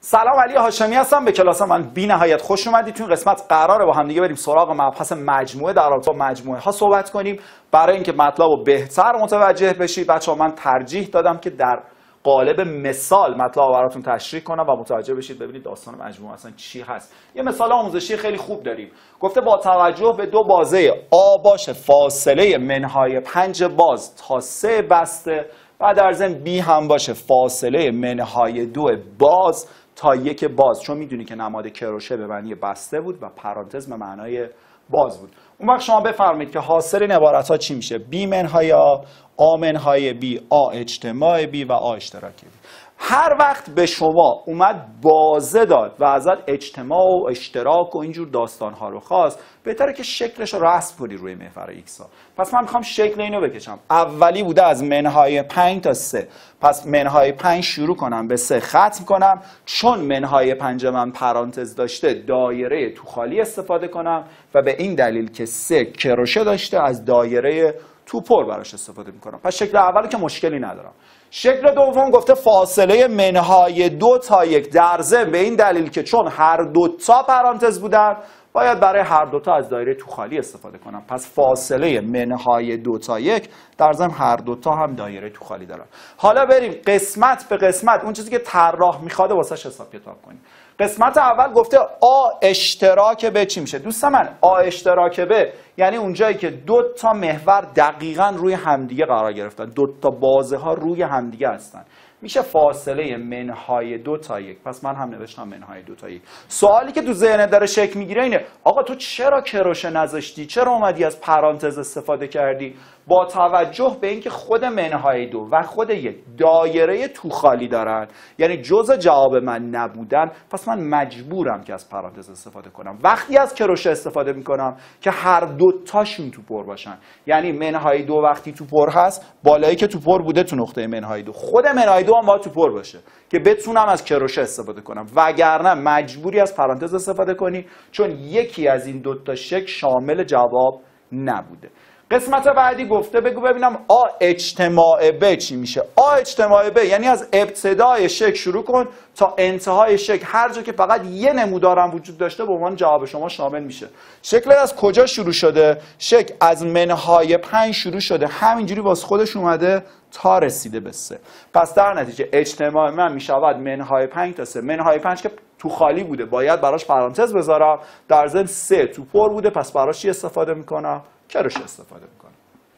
سلام، علی هاشمی هستم. به کلاس من بی نهایت خوش اومدید. تو این قسمت قراره با هم دیگه بریم سراغ مبحث مجموعه، در رابطه با مجموعه ها صحبت کنیم. برای اینکه مطلب رو بهتر متوجه بشید بچه‌ها، من ترجیح دادم که در قالب مثال مطلب رو براتون تشریح کنم و متوجه بشید ببینید داستان مجموعه اصلا چی هست. یه مثال آموزشی خیلی خوب داریم. گفته با توجه به دو بازه آ باشه فاصله منهای 5 باز تا 3 بسته و در ضمن بی هم باشه فاصله منهای 2 باز تا 1 باز، چون میدونی که نماد کروشه به معنی بسته بود و پرانتز به معنای باز بود. اون وقت شما بفرمایید که حاصل این عبارت ها چی میشه؟ بی منهای آ منهای بی، آ اجتماع بی و آ اشتراک بی. هر وقت به شما اومد بازه داد و ازت اجتماع و اشتراک و اینجور داستان ها رو خواست، بهتره که شکلش رو رسم کنی روی محور ایکس ها. پس من میخوام شکل اینو بکشم. اولی بوده از منهای 5 تا 3، پس منهای 5 شروع کنم به 3 ختم کنم. چون منهای 5 من پرانتز داشته دایره تو خالی استفاده کنم و به این دلیل که 3 کروشه داشته از دایره تو پر براش استفاده میکنم. پس شکل اول که مشکلی ندارم. شکل دوم گفته فاصله منهای 2 تا 1، در ضمن به این دلیل که چون هر دوتا پرانتز بودن باید برای هر دوتا از دایره تو خالی استفاده کنم. پس فاصله منهای 2 تا 1، در ضمن هر دوتا هم دایره تو خالی دارن. حالا بریم قسمت به قسمت اون چیزی که طراح میخواد واسش حساب کتاب کنیم. قسمت اول گفته آ اشتراک ب چی میشه؟ دوست من آ اشتراک ب یعنی اونجایی که دو تا محور دقیقاً روی همدیگه قرار گرفتن، دو تا بازه ها روی همدیگه هستن، میشه فاصله منهای 2 تا 1. پس من هم نوشتم منهای 2 تا 1. سوالی که تو ذهنت داره شکل میگیره اینه آقا تو چرا کروشه نذاشتی؟ چرا اومدی از پرانتز استفاده کردی؟ با توجه به اینکه خود منهای 2 و خود 1 دایره تو خالی دارن، یعنی جزء جواب من نبودن، پس من مجبورم که از پرانتز استفاده کنم. وقتی از کروشه استفاده میکنم که هر دو تاشون تو پر باشن، یعنی منهای 2 وقتی تو پر هست، بالایی که تو پر بوده تو نقطه منهای 2، خود منهای 2 هم باید تو پر باشه که بتونم از کروشه استفاده کنم، وگرنه مجبوری از پرانتز استفاده کنی چون یکی از این دو تا شکل شامل جواب نبوده. قسمت بعدی گفته بگو ببینم آ اجتماع ب چی میشه؟ آ اجتماع ب یعنی از ابتدای شکل شروع کن تا انتهای شکل، هر جا که فقط یه نمودارم وجود داشته به عنوان جواب شما شامل میشه. شکل از کجا شروع شده؟ شکل از منهای 5 شروع شده، همینجوری واسه خودش اومده تا رسیده به 3. پس در نتیجه اجتماع من میشود منهای 5 تا 3. منهای 5 که تو خالی بوده باید براش پرانتز بذارم، در ضمن 3 تو پر بوده، پس براش چی استفاده میکنم؟ کروشه استفاده میکنم.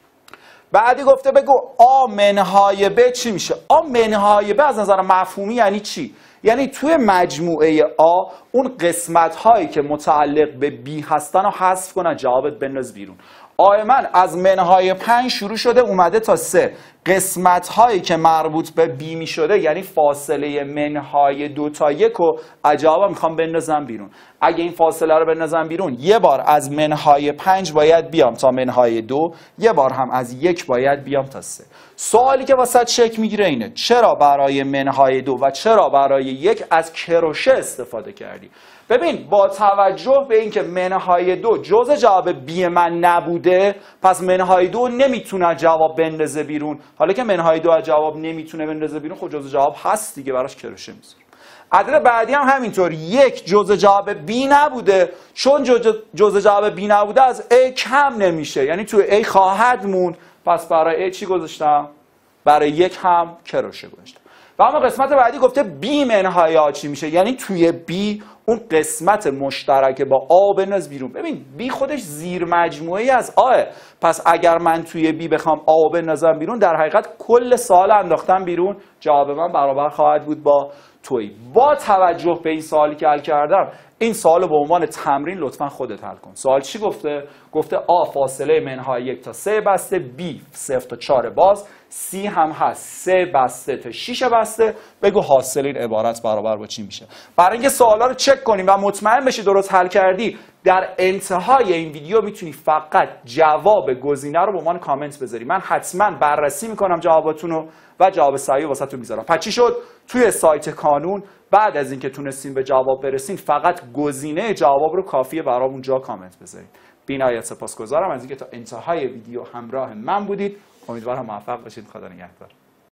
بعدی گفته بگو آ منهای ب چی میشه؟ آ منهای ب از نظر مفهومی یعنی چی؟ یعنی توی مجموعه آ اون قسمت هایی که متعلق به بی هستن رو حذف کن، جوابت بنداز بیرون. آ من از منهای 5 شروع شده اومده تا 3، قسمت هایی که مربوط به بی می شده یعنی فاصله منهای 2 تا 1 رو جواب میخوام بندازم بیرون. اگه این فاصله رو بندازم بیرون، یه بار از منهای 5 باید بیام تا منهای 2، یه بار هم از 1 باید بیام تا 3. سوالی که واسه شکل میگیره اینه چرا برای منهای 2 و چرا برای 1 از کروشه استفاده کردی؟ ببین با توجه به اینکه منهای 2 جزء جواب بی من نبوده، پس منهای 2 نمیتونه جواب بندازه بیرون. حالا که منهای 2 از جواب نمیتونه بندازه بیرون، خب جزء جواب هست دیگه، براش کروشه میذاریم. عدد بعدی هم همینطور، 1 جزء جواب بی نبوده، چون جزء جواب بی نبوده از A کم نمیشه، یعنی تو A خواهد موند، پس برای A چی گذاشتم؟ برای 1 هم کروشه گذاشتم. و اما قسمت بعدی گفته بی منهای آ چی میشه؟ یعنی توی بی اون قسمت مشترک با آ بنداز بیرون. ببین بی خودش زیر مجموعه ای از آه، پس اگر من توی بی بخوام آ بندازم بیرون، در حقیقت کل سوال انداختم بیرون، جواب من برابر خواهد بود با توی. با توجه به این سوالی که حل کردم، این سوالو به عنوان تمرین لطفا خودت حل کن. سوال چی گفته؟ گفته آ فاصله منهای 1 تا 3 بسته، بی 0 تا 4 باز، سی هم هست 3 بسته تا 6 بسته. بگو حاصل این عبارت برابر با چی میشه؟ برای اینکه سوالا رو چک کنیم و مطمئن بشی درست حل کردی، در انتهای این ویدیو میتونی فقط جواب گزینه رو به عنوان کامنت بذاری. من حتما بررسی میکنم جواباتون رو و جواب صحیح واسهتون میذارم. پس چی شد؟ توی سایت کانون بعد از اینکه تونستین به جواب برسین، فقط گزینه جواب رو کافیه برام اونجا کامنت بذارید. بی‌نهایت سپاسگزارم از اینکه تا انتهای ویدیو همراه من بودید. امیدوارم موفق باشید. خدا نگهدار.